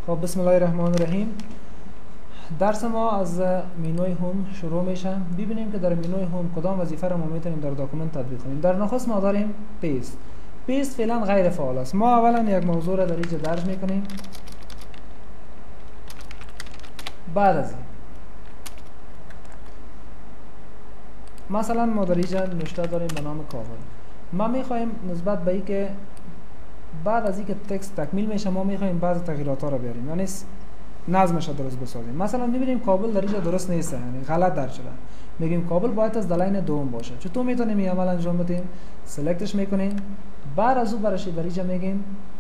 خب بسم الله الرحمن الرحیم. درس ما از مینوی هوم شروع میشه. ببینیم که در مینوی هوم کدام وظیفه را ما میتونیم در داکومنت تطبیق کنیم. در نخست ما داریم پیست. پیست فعلا غیر فعال است. ما اولا یک موضوع را در اینجا درج میکنیم. بعد از این مثلا ما در اینجا نوشته داریم به نام کابل. ما میخوایم نسبت به اینکه بعد از اینکه تکست تکمیل میشه ما میخوایم بعضی تغییرات ها رو بیاریم، یعنی نظمش رو درست بسازیم. مثلا میبینیم کابل در اینجا درست نیست، یعنی غلط درج شده. میگیم کابل باید از لاین دوم باشه. چطور میتونیم این عمل انجام بدیم؟ سلکتش میکنیم، بعد از اون برش در اینجا میگیم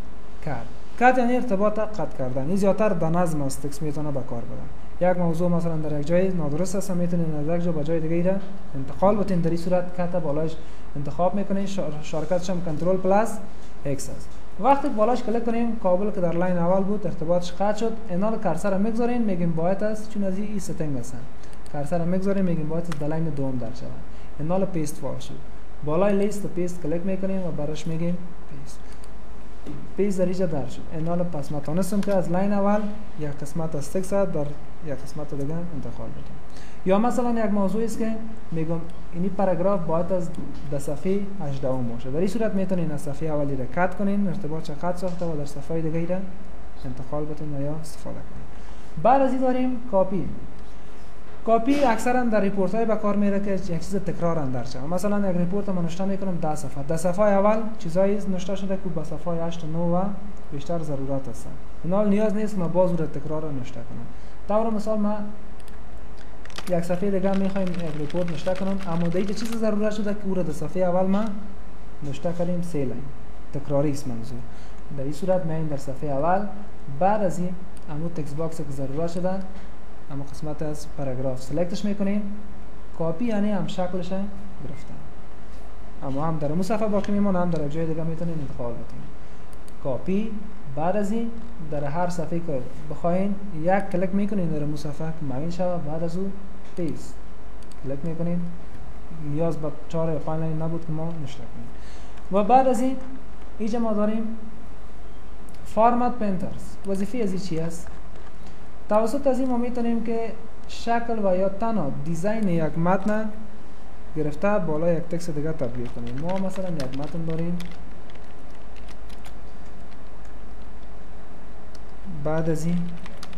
کات یعنی ارتباط قطع کردن. این زیاتر به نظم است تکست میتونه به کار بره. یک موضوع مثلا در یک جای نادرست است میتونید از یک جا به جای دیگه را انتقال بدین. در این صورت کات بالاش انتخاب میکنین، شارکتش هم کنترل پلاس ایکس است. وقتی بالاش کلیک کنیم کابل که در لاین اول بود ارتباطش قطع شد. اینا کرسر رو میگذاریم میگیم باید است، چون از این ستینگ هستن. کرسر رو میگذاریم میگیم باید است در لاین دوم در شود. اینا رو پیست فال شد. بالای لیست پیست کلیک میکنیم و براش میگیم پیست. پیست در اینجا در شد. اینا رو پس ما تونستیم که از لاین اول یک قسمت از تکست در یک قسمت دیگه انتقال بدیم. یا مثلا یک موضوعی است که میگم این پاراگراف باید از صفحه 18 باشه. در این صورت میتونین از صفحه اولی را کات کنین، ارتباطش قطع ساخته و در صفحه دیگه را انتقال بدین یا استفاده کنین. بعد از این داریم کاپی. کاپی اکثرا در ریپورت های به کار میره که یک چیز تکرار اندر شه. مثلا یک ریپورت ما نوشته میکنم 10 صفحه. 10 صفحه اول چیزایی نوشته شده که به صفحه 8 و 9 و بیشتر ضرورت هست. اینا نیاز نیست ما باز رو تکرار نوشته کنم. طور مثال ما یک صفحه دیگه میخوایم یک ریپورت نوشته کنم، اما دیگه چیز ضرورت شده که او را در صفحه اول ما نوشته کنیم 3 لاین. تکراری است منظور. در این صورت میایم در صفحه اول، بعد از این امو تکست باکس که ضرورت شده اما قسمت از پاراگراف سلکتش میکنیم. کاپی یعنی هم شکلش گرفتن، اما هم در صفحه باقی میمونه هم در جای دیگه میتونیم انتقال بدیم. کاپی. بعد از این در هر صفحه که بخواین یک کلیک میکنین در صفحه که معین شود. بعد از اون پیست کلیک میکنین. نیاز به 4 یا 5 لاین نبود که ما نوشته کنیم. و بعد از این اینجا ما داریم فارمت پینترز. وظیفه از این چی است؟ توسط از این ما میتونیم که شکل و یا تنها دیزاین یک متن گرفته بالا یک تکست دیگه تبدیل کنیم. ما مثلا یک متن داریم. بعد از این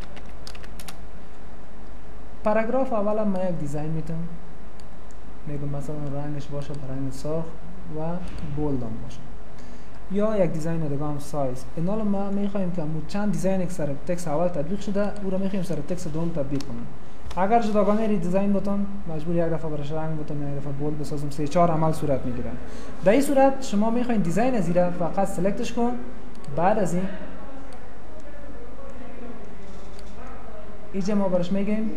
پاراگراف اولا ما یک دیزاین میتونم میگم مثلا رنگش باشه رنگ سرخ و بولد باشه، یا یک دیزاین دیگه هم سایز. اینا رو ما میخوایم که چند دیزاین یک سر تکست اول تطبیق شده او رو میخوایم سر تکست دوم تطبیق کنیم. اگر جداگانه ری دیزاین بتون مجبور یک دفعه برش رنگ بتون یک دفعه بولد بسازم 3-4 عمل صورت میگیره. در این صورت شما میخواین دیزاین از این فقط سلکتش کن. بعد از این اینجا ما برش میگیم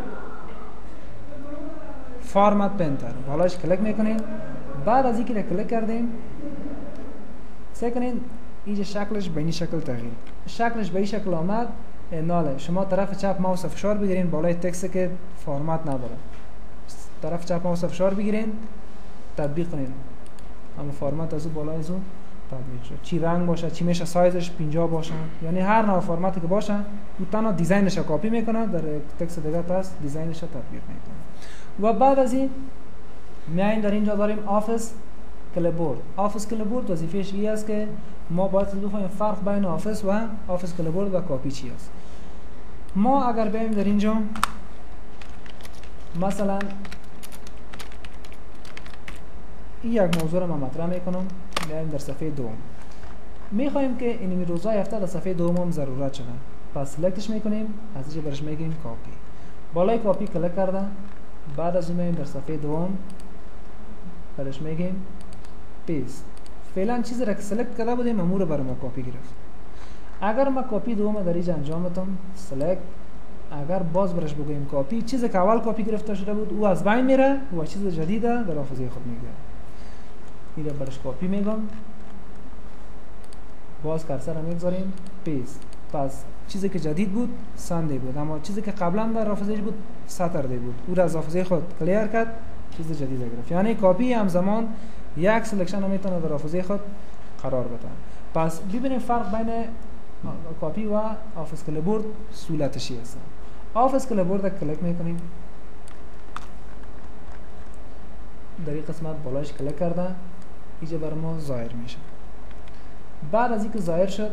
فارمت پینتر. بالاش کلیک میکنین. بعد از اینکه کلیک کردیم سعی کنین اینجا شکلش به این شکل تغییر. شکلش به این شکل آمد. ناله شما طرف چپ ماوس فشار بگیرین بالای تکست که فرمت نداره. طرف چپ ماوس فشار بگیرین تطبیق کنین. اما فرمت از اون بالای از اون تطبیق شد. چی رنگ باشه، چی میشه سایزش 50 باشه، یعنی هر نوع فرمتی که باشه اون تنها دیزاینش رو کپی میکنه در تکست دیگه پس دیزاینش رو تطبیق میکنه. و بعد از این میایم در اینجا داریم آفیس کلیبورد. آفیس کلیبورد وظیفه‌اش این است که ما باید بفهمیم فرق بین آفیس و آفیس کلیبورد و کپی چی است. ما اگر بریم در اینجا مثلا این یک موضوع رو من مطرح میکنم. میایم در صفحه دوم. میخوایم که این روزهای هفته در صفحه دوم هم ضرورت شده. پس سلکتش میکنیم، از اینجا برش میگیم کپی. بالای کپی کلیک کردن. بعد از این میایم در صفحه دوم برش میگیم پیست. فعلا چیزی را که سلکت کرده بودیم امور برای ما کپی گرفت. اگر ما کپی دوم در اینجا انجام بدم سلکت، اگر باز برش بگویم کپی، چیزی که اول کپی گرفته شده بود او از بین میره و چیز جدید در حافظه خود میگیره. این را برش کپی میگم. باز کرسر را میگذاریم پیست. پس چیزی که جدید بود سنده بود، اما چیزی که قبلا در حافظه بود ساترده بود. او را از حافظه خود کلیر کرد، چیز جدید گرفت. یعنی کپی همزمان یک سلکشن رو میتونه در حافظه خود قرار بده. پس ببینیم فرق بین کاپی و آفیس کلیبورد صورتشی هست. آفیس کلیبورد کلیک میکنیم، در این قسمت بالایش کلیک کرده اینجا بر ما ظاهر میشه. بعد از اینکه ظاهر شد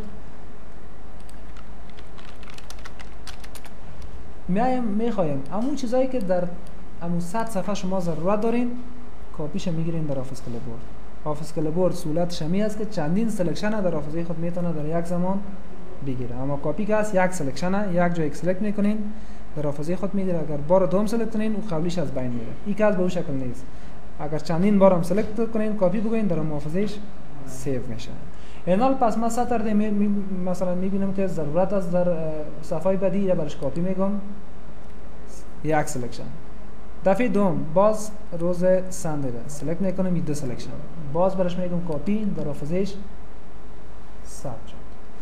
میخوایم همون چیزایی که در همون 100 صفحه شما ضرورت دارین کاپیش میگیرین در آفیس کلیبورد. آفیس کلیبورد صورتش همی است که چندین سلکشن در حافظه خود میتونه در یک زمان بگیره. اما کاپی که هست یک سلکشن، یک جای سلکت میکنین در حافظه خود میگیره. اگر بار دوم سلکت کنین اون قبلیش از بین میره. این که به اون شکل نیست. اگر چندین بار هم سلکت کنین کاپی بگوین در حافظهش سیو میشه. اینال پس ما ساتردی مثلا میبینم که ضرورت است در صفحه بعدی یا برش کاپی میگم یک سلکشن. دفعه دوم باز روز سنده سلکت میکنم این دو سلکشن. باز برش میگم کاپی در حافظهش ثبت شد.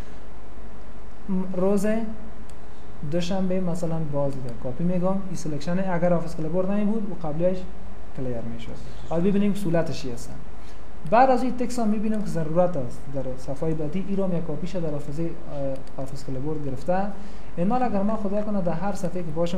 روز دوشنبه مثلا باز در کاپی میگم این سلکشن اگر آفیس کلیبورد نمی بود و قبلیش کلیر میشد. حالا ببینیم صورتش چی هستن. بعد از این تکست ها میبینیم که ضرورت است در صفحه بعدی ای رو یک کاپیش در حافظه آفیس کلیبورد گرفته. اینا اگر ما خدا کنه در هر صفحه که باشم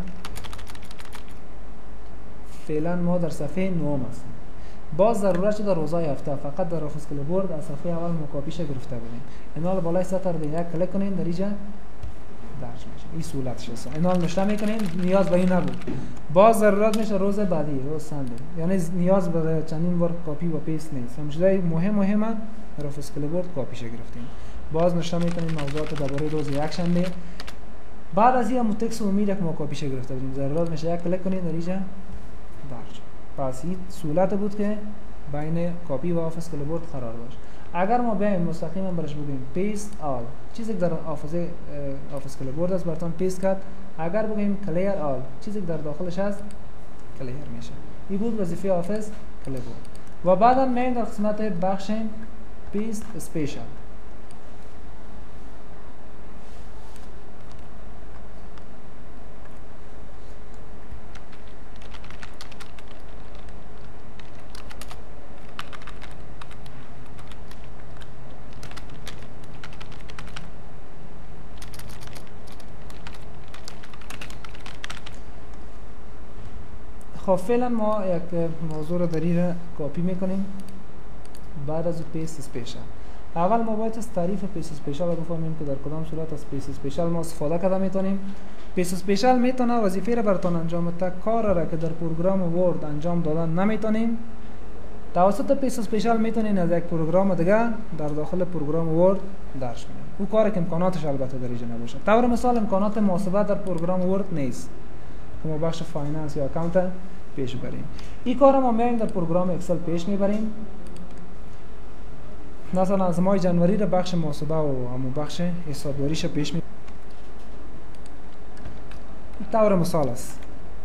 فعلا ما در صفحه 9 هستیم. باز ضرورت شده روزهای هفته فقط در آفیس کلیبورد از صفحه اول ما کاپیش گرفته بودیم. اینا بالای سطر دیگه کلیک کنین در اینجا درج میشه. این صورتش هست. اینا نشته میکنین نیاز به این نبود. باز ضرورت میشه روز بعدی روز سنده. یعنی نیاز به چندین بار کاپی و پیست نیست. همچنین مهمه در آفیس کلیبورد کاپیش گرفتیم. باز نشته میکنین موضوعات درباره روز یک شنبه. بعد از این تکست امید یک ما کاپیش گرفته بودیم. ضرورت میشه یک کلیک کنین در اینجا درج. پس این صورت بود که بین کاپی و آفیس کلیبورد قرار داشت. اگر ما بیایم مستقیما برش بگیم پیست آل چیزی که در حافظه آفیس کلیبورد است براتون پیست کرد. اگر بگیم کلیر آل چیزی که در داخلش هست کلیر میشه. این بود وظیفه آفیس کلیبورد. و بعدا میایم در قسمت بخش پیست اسپیشال. خب فعلا ما یک موضوع رو در این کاپی میکنیم. بعد از پیست اسپیشال اول ما باید از تعریف پیست اسپیشال رو بفهمیم که در کدام صورت از پیست اسپیشال ما استفاده کرده میتونیم. پیست اسپیشال میتونه وظیفه رو براتون انجام بده، کار را که در پروگرام ورد انجام دادن نمیتونیم توسط پیست اسپیشال میتونین از یک پروگرام دیگه در داخل پروگرام ورد درج کنید. او کار که امکاناتش البته در اینجا نباشه. طور مثال امکانات محاسبه در پروگرام ورد نیست که ما بخش فایننس یا اکاونت پیش بریم. این کار ما میایم در پروگرام اکسل پیش میبریم. مثلا از ماه جنوری را بخش محاسبه و همون بخش حسابداریش پیش میبریم. طور مثال است.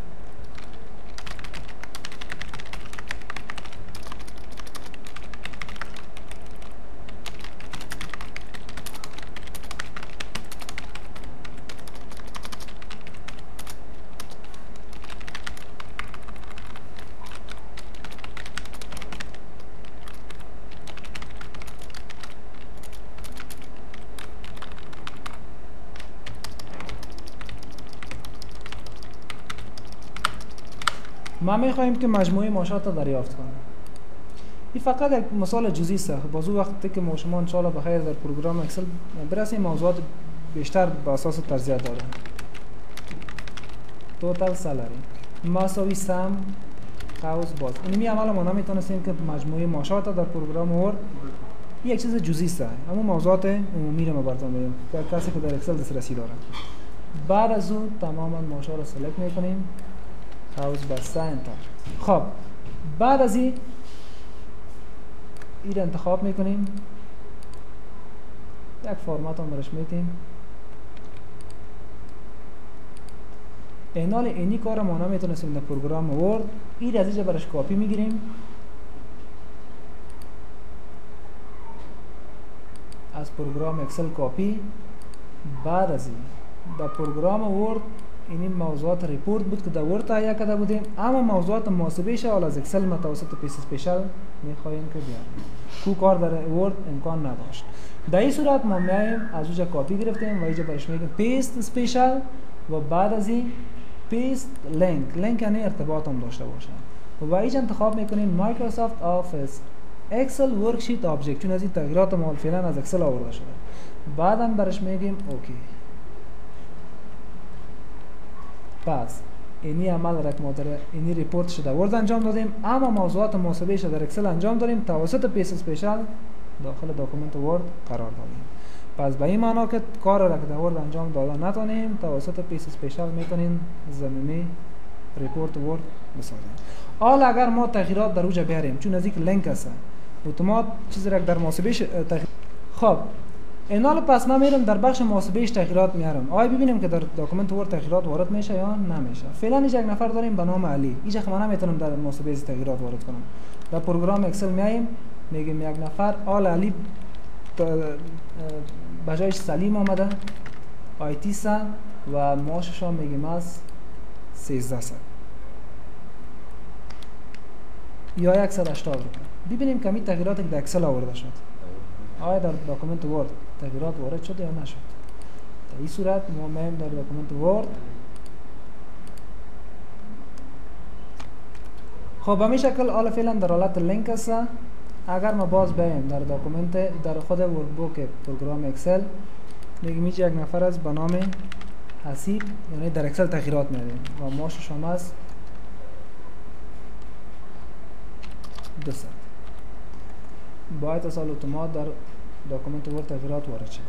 ما میخواهیم که مجموعه معاشات را دریافت کنیم. این فقط یک مثال جزئی است. بازو وقتی که ما شما ان شاء الله بخیر در پروگرام اکسل برسیم موضوعات بیشتر به اساس تجزیه داره. توتال سالاری مساوی سم قوس باز. اینمی عمل ما نمیتونستیم که مجموعه معاشات در پروگرام ورد یک چیز جزئی است. اما موضوعات عمومی رو ما براتون میگم که کسی که در اکسل دسترسی داره. بعد از اون تماما معاشات رو سلکت میکنیم. قوس بسته انتر. خب بعد از این انتخاب میکنیم. یک فرمت هم برش میتیم. اینال اینی کار ما نمیتونستیم در پروگرام ورد. این از اینجا برش کاپی میگیریم. از پروگرام اکسل کاپی. بعد از این در پروگرام ورد این موضوعات ریپورت بود که در ورد تهیه کرده بودیم، اما موضوعات محاسبه‌اش حالا از اکسل ما توسط پیس اسپیشال می‌خوایم که بیاریم. کو کار در ورد امکان نداشت. در این صورت ما میایم از اونجا کپی گرفتیم و اینجا برش میگیم پیست اسپیشال و بعد از این پیست لینک یعنی ارتباط هم داشته باشه و اینجا انتخاب میکنیم مایکروسافت آفیس اکسل ورکشیت آبجکت، چون از این تغییرات ما فعلا از اکسل آورده شده. بعدم برش میگیم اوکی. پس اینی عمل را که ما در اینی ریپورت شده ورد انجام دادیم، اما موضوعات محاسبه شده در اکسل انجام دادیم توسط پیس اسپیشال داخل داکومنت ورد قرار دادیم. پس به این معنا که کار را که در ورد انجام داده نتونیم توسط پیس اسپیشال میتونیم زمینی ریپورت ورد بسازیم. حالا اگر ما تغییرات در اوجا بیاریم، چون از یک لینک است اتومات چیزی را در محاسبه خب اینال پس ما میرم در بخش محاسبهش تغییرات میارم. آیا ببینیم که در داکومنت ورد تغییرات وارد میشه یا نمیشه. فعلا اینجا یک نفر داریم به نام علی. اینجا که من نمیتونم در محاسبه تغییرات وارد کنم. در پروگرام اکسل میایم میگیم یک نفر آل علی بجایش سلیم آمده، آیتی سا و معاشش هم میگیم از 13 سال یا 180 رو. ببینیم که این تغییراتی که در اکسل آورده شد آیا در داکومنت ورد تغییرات وارد شده یا نشد. در این صورت ما میایم در داکومنت ورد. خب به این شکل حالا فعلا در حالت لینک است. اگر ما باز بیایم در داکومنت در خود ورکبوک پروگرام اکسل میگیم اینجا یک نفر از به نام حسیب، یعنی در اکسل تغییرات میدیم و ماش شما است 200. باید اصلا اتومات در داکومنت ورد تغییرات وارد شده.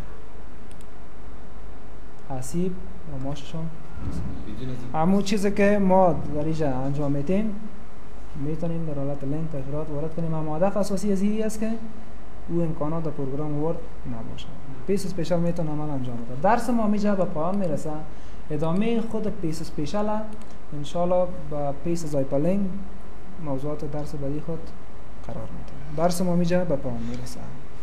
حسیب و ماششون همون چیزی که ما در اینجا انجام میدیم میتونیم در حالت لینک تغییرات وارد کنیم، اما هدف اساسی از این است که او امکانات در پروگرام ورد نباشه. پیس اسپیشال میتونه عمل انجام بده. درس ما میجا به پایان میرسه. ادامه خود پیس اسپیشال ان شاء الله با پیس زایپلینگ موضوعات درس بعدی خود قرار میده. درس ما میجا به پایان میرسه.